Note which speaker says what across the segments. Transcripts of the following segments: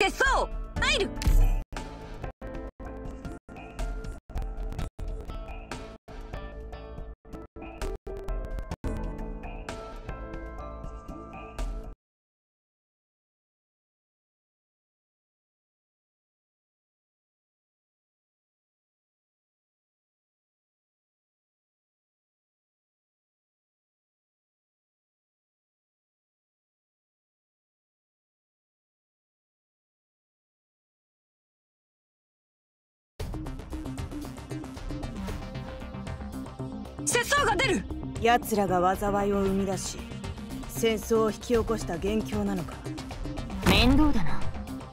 Speaker 1: 節操入る。節操が出る。
Speaker 2: 奴らが災いを生み出し戦争を引き起こした元凶なのか。
Speaker 3: 面倒だな。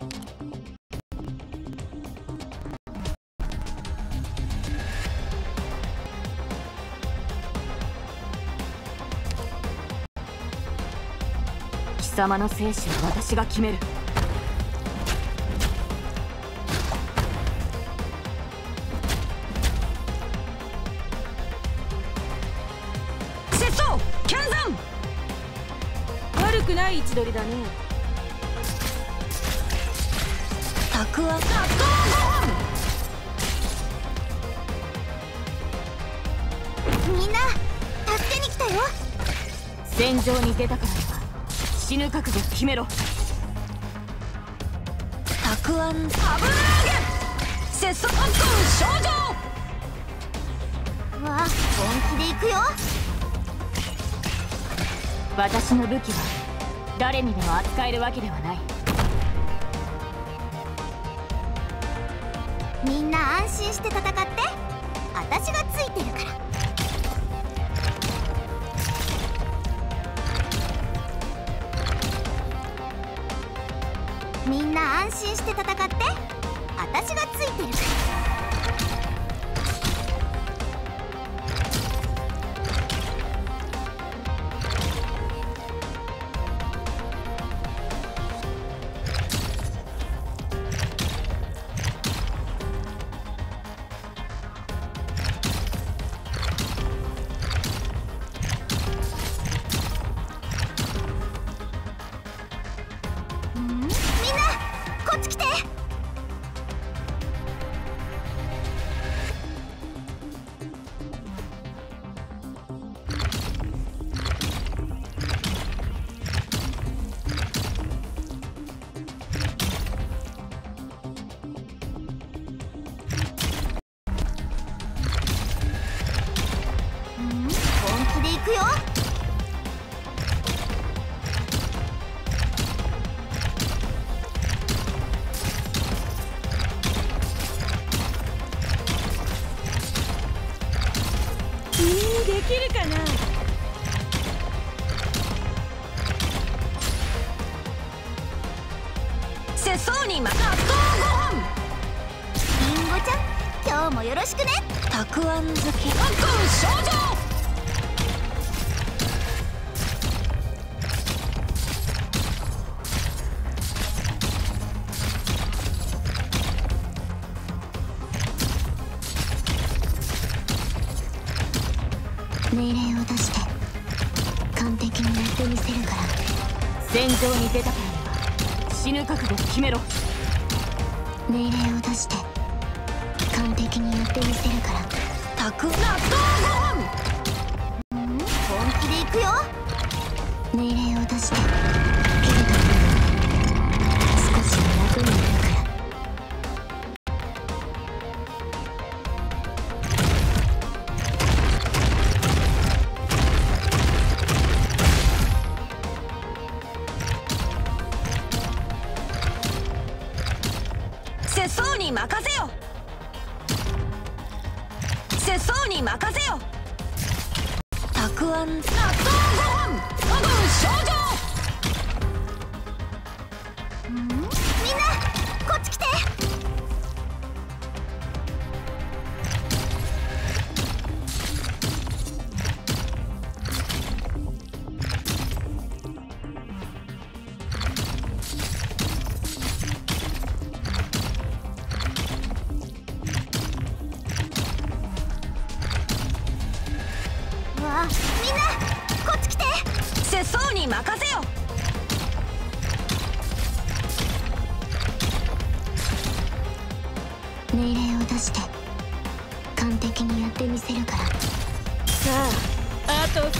Speaker 3: 貴様の生死は私が決める。
Speaker 2: 悪くない位置取りだね。
Speaker 1: たくあん納豆ご飯。みんな助けに来たよ。
Speaker 3: 戦場に出たからには死ぬ覚悟決めろ。
Speaker 1: たくあん油揚げ節操特訓症状。わあ、本気で行くよ。
Speaker 3: 私の武器は誰にでも扱えるわけではない。
Speaker 1: みんな安心して戦って。私がついてるから。みんな安心して戦って。私がついてるから。こっち来て。本気で行くよ。
Speaker 2: できるかな。
Speaker 1: 節操に納豆ご飯。りんごちゃん、今日もよろしくね。たくあん好き特訓症状。命令を出して完璧にやってみせるから。
Speaker 3: 戦場に出たからには死ぬ覚悟決めろ。
Speaker 1: 命令を出して完璧にやってみせるから。たく納豆ご飯。本気で行くよ。命令を出してけれど少し楽になるから。節操に任せよ。節操に任せよ。たくあん納豆ご飯特訓症状。みんなこっち来て。わあ、みんなこっち来て。節操に任せよ。 命令を出して完璧にやってみせるから。さ
Speaker 2: あ、あと少し。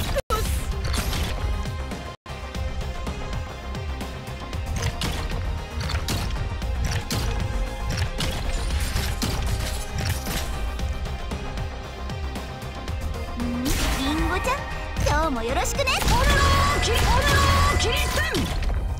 Speaker 1: リンゴちゃん、今日もよろしくね。
Speaker 2: 俺のキリスン。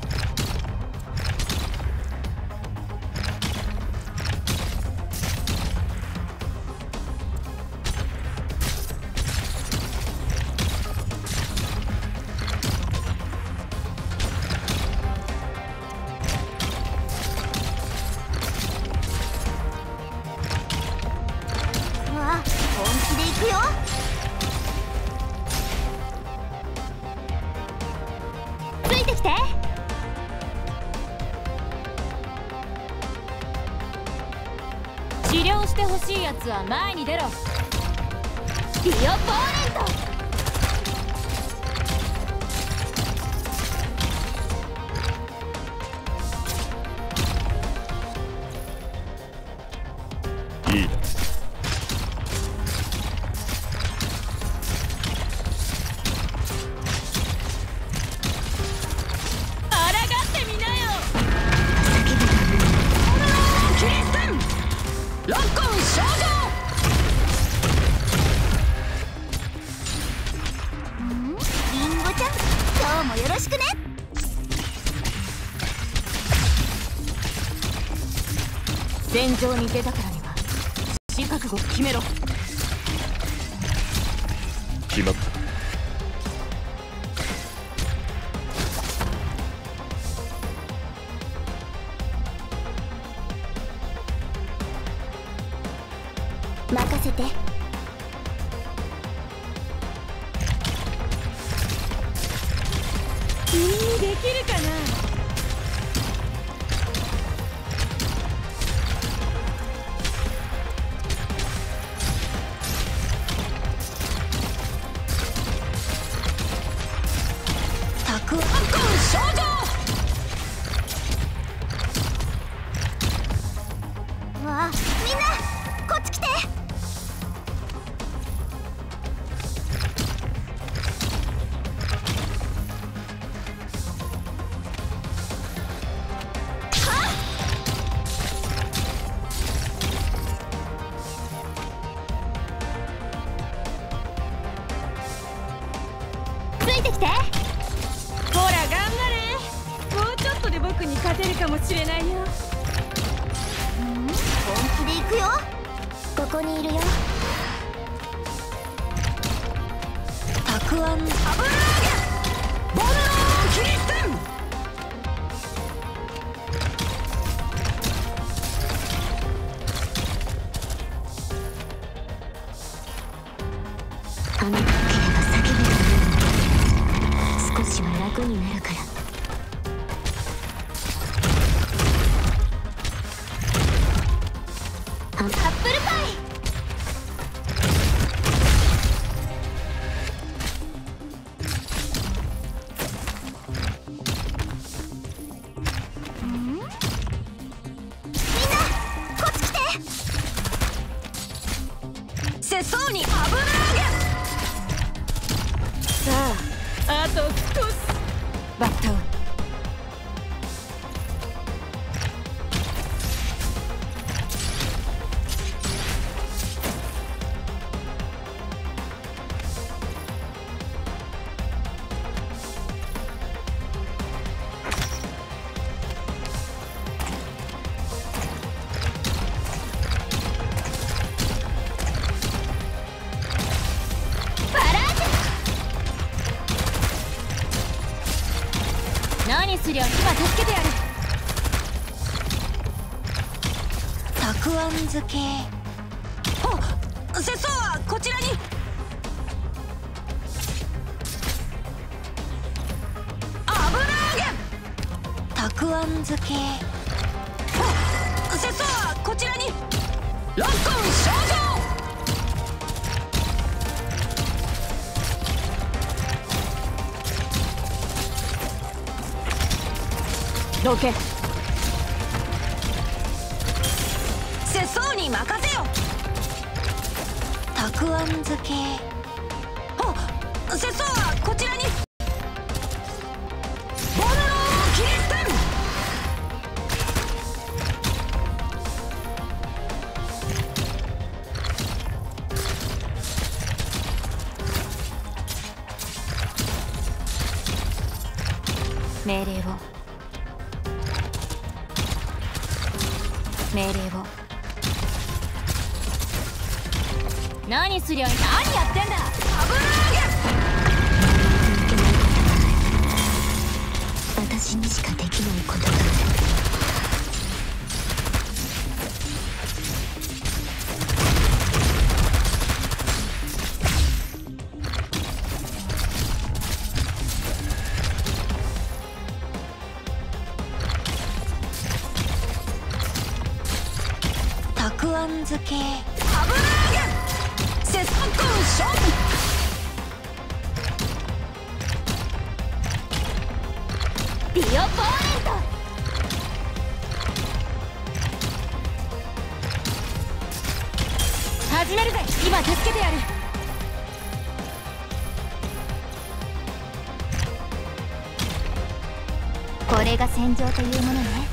Speaker 1: わあ、本気でいくよ。
Speaker 3: ついてきて。治療してほしいやつは前に出ろ。ディオポーレント。
Speaker 4: いい。
Speaker 1: よろしくね。
Speaker 3: 戦場に出たからには死覚悟決めろ。
Speaker 4: 決まった。
Speaker 1: 任せて。
Speaker 2: 君にできるかな。
Speaker 1: たくあんこん少女。わあ、みんなこっち来て。
Speaker 3: ついてきて。
Speaker 2: ほら頑張れ。もうちょっとで僕に勝てるかもしれないよ。
Speaker 1: 本気で行くよ。ここにいるよ。たくあん油揚げボルノーキリスン。あなただければ叫べるよ。少しは楽になるから。アップルパイ。みんなこっち来て。
Speaker 2: 世相に油揚げ。さあ、あと少し。バット。
Speaker 3: 何すりゃ今助けてやる。
Speaker 1: たくあん漬け。
Speaker 2: あ、世相はこちらに。油揚げ。
Speaker 1: たくあん漬け。
Speaker 2: あ、世相はこちらに。ロッコン少女。
Speaker 3: どけ。
Speaker 2: 世相に
Speaker 1: に任せよ。たくあん漬け。あ、節操はこちらに。ボルノキリステン。
Speaker 3: 命令を何すりゃいい。何やってんだ。
Speaker 1: 私にしかできないことがある。たくあん漬け。セスコンション。
Speaker 3: ディオポーネント。始めるぜ。今助けてやる。これが戦場というものね。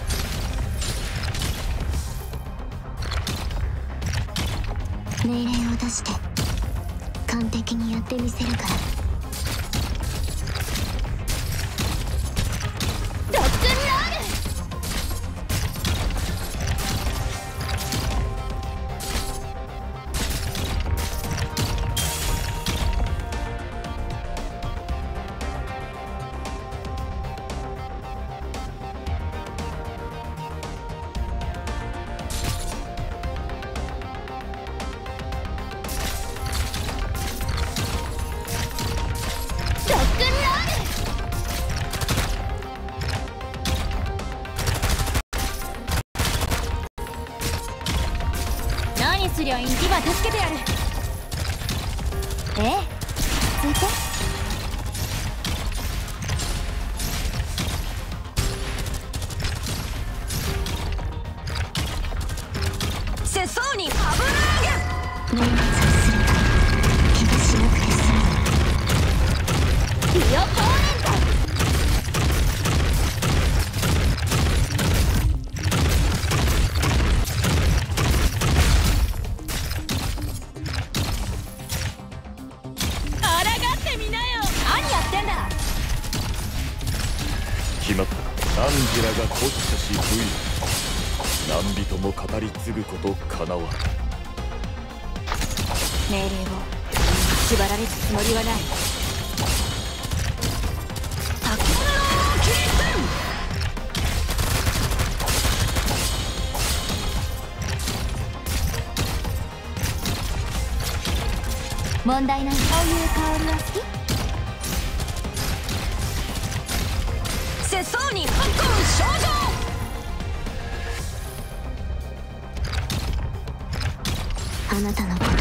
Speaker 1: 命令を出して完璧にやってみせるから。
Speaker 3: ロックンローすりゃいい。今助けてやる。ええ、ついて。
Speaker 1: 節操にハブラーゲン。命令さえすれば怪我しなくて済む。
Speaker 3: ディオポーネント。
Speaker 4: 決まった。アンジェラが骨化し不意。何人も語り継ぐことかなわ。
Speaker 3: 命令を縛られるつもりはない。
Speaker 1: タクノキリス
Speaker 3: テン。問題ない。そういう香りは好き。
Speaker 1: 節操にハンコン症状。あなたのことは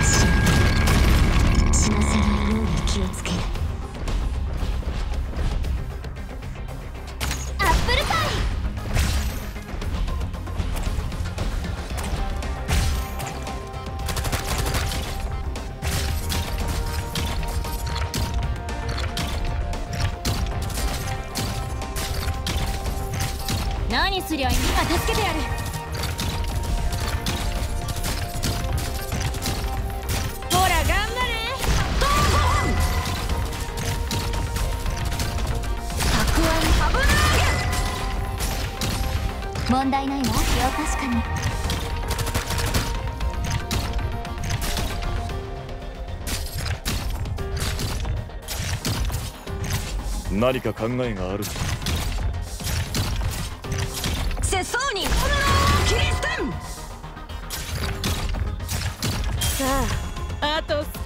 Speaker 1: 死なせないように気をつける。
Speaker 3: アップルパイ。何すりゃいい。今助けてやる。ほら頑張れ。
Speaker 1: ドーゴン。たくあんハブラーゲン。
Speaker 3: 問題ないわ。よ、確か
Speaker 4: に。何か考えがある。
Speaker 1: 節操にボルノキリステン。
Speaker 2: さあ、あと少し。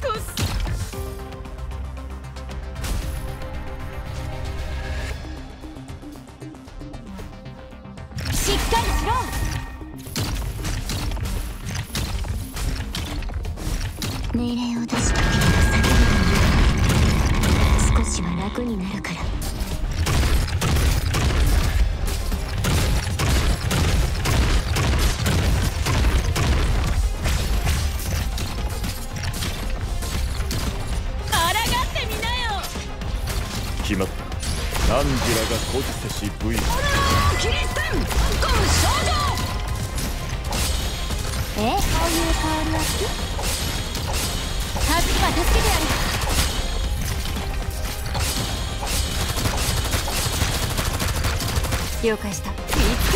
Speaker 3: しっかりしろ。
Speaker 1: 命令を出した時に叫ぶのに少しは楽になるから。
Speaker 4: 決まった。ナンジラが孤児せし部位。
Speaker 2: キリステンゴム少女。
Speaker 3: そういう香りは好き？はずきは助けてやる。了解した。見つ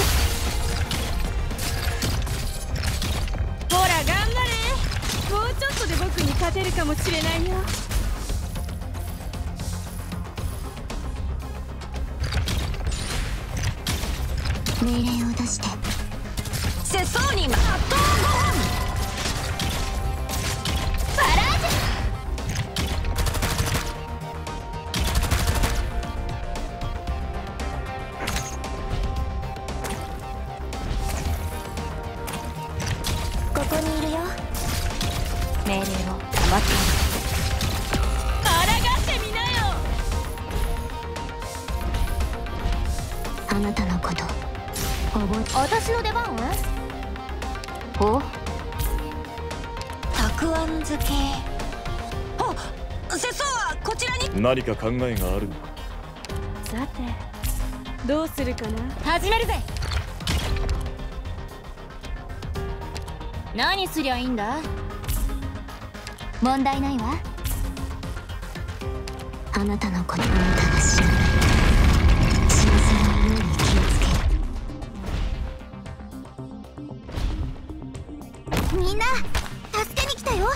Speaker 3: く。ほら頑張れ。もうちょっとで僕に勝てるかもしれないよ。
Speaker 1: 命令を出して。
Speaker 2: 世相に圧倒ご飯。
Speaker 3: バラージ
Speaker 1: ここにいるよ。
Speaker 3: 命令を待っている。抗ってみなよ。
Speaker 1: あなたのこと覚え。
Speaker 3: 私の出番は？お？
Speaker 1: たくあん漬け。
Speaker 2: あ、世相はこちらに。
Speaker 4: 何か考えがあるのか。
Speaker 3: さてどうするかな。始めるぜ。何すりゃいいんだ？
Speaker 1: 問題ないわ。あなたのこと。あなたが死なない。死なせないように気をつける。みんな助けに来たよ。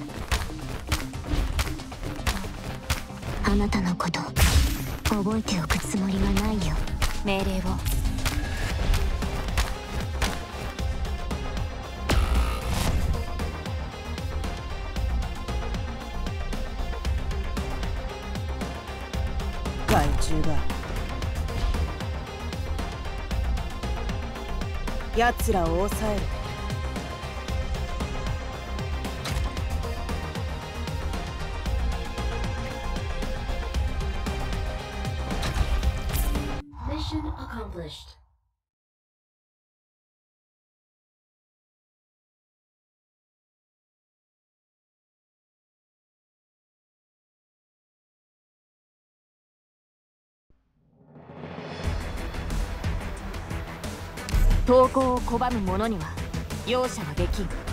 Speaker 1: あなたのこと覚えておくつもりはないよ。
Speaker 3: 命令を。
Speaker 2: 害虫だ。奴らを抑える。
Speaker 5: Mission accomplished.
Speaker 3: 投降を拒む者には容赦はできん。